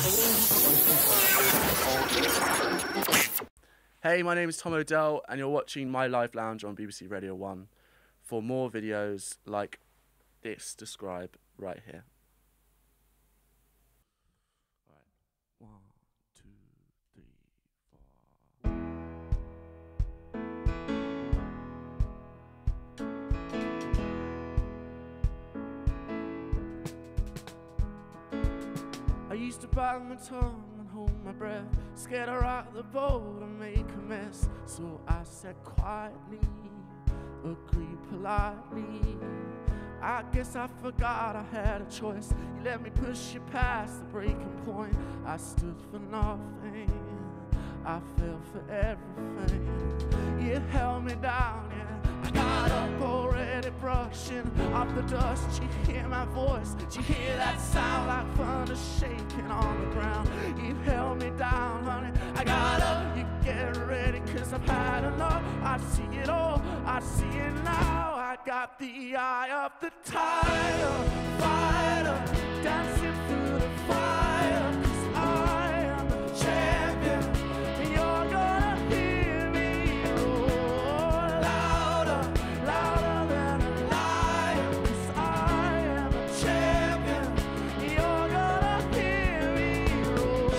Hey, my name is Tom Odell, and you're watching My Live Lounge on BBC Radio 1. For more videos like this, describe right here. All right. 1, 2, 3, 4. I used to bite my tongue and hold my breath, scared to rock the boat and make a mess. So I said quietly, agreed politely. I guess I forgot I had a choice. You let me push you past the breaking point. I stood for nothing, I fell for everything. You held me down, yeah. I got up already brushing off the dust. You hear my voice, you hear that sound like thunder shaking on the ground. You held me down, honey. I got up, you get ready, cause I've had enough. I see it all, I see it now. I got the eye of the tiger, fighter, dancing through the fire. Cause I am the champion, and you're gonna hear me roar louder, louder than a lion. Cause I am the champion, and you're gonna hear me roar.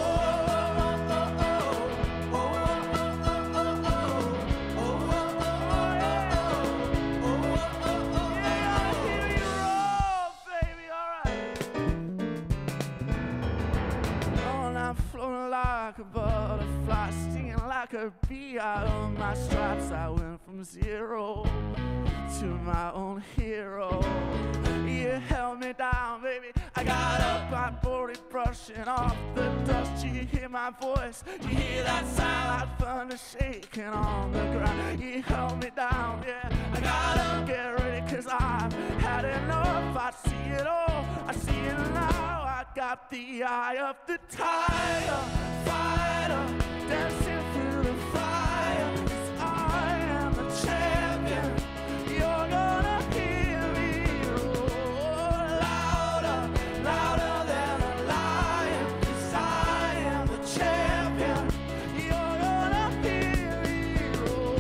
Floating like a butterfly, stinging like a bee out of my stripes. I went from zero to my own hero. You held me down, baby. I got up, I'm already brushing off the dust. You hear my voice, you hear that sound like thunder shaking on the ground. You held me down, yeah. I got up, get ready, cause I've had enough. I see it all, I see it now. I got the eye of the tiger, fighter, dancing through the fire. Cause I am the champion, you're gonna hear me roar louder, louder than a lion. Cause I am the champion, you're gonna hear me roar.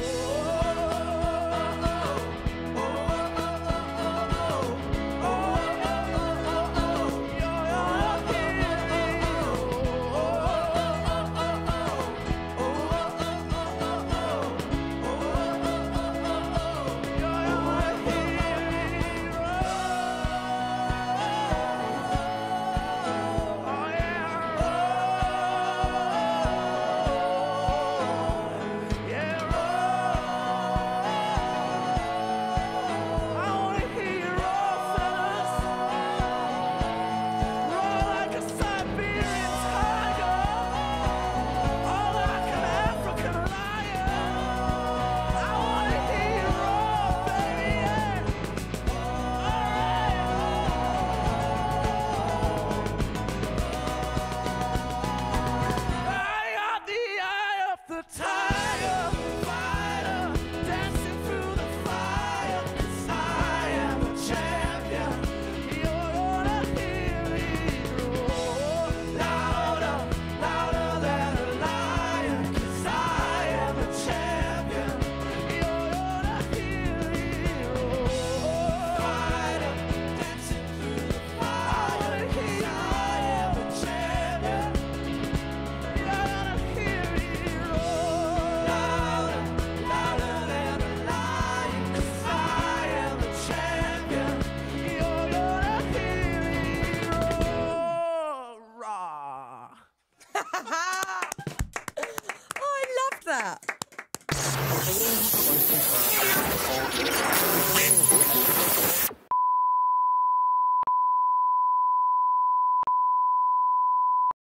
Oh, I love that.